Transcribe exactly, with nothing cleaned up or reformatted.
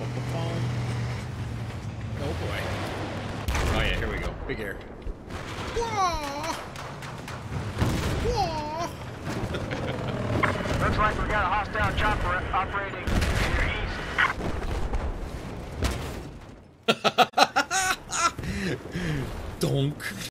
Oh boy. Oh yeah, here we go. Big air. Looks like we got a hostile chopper operating to your east. Donk.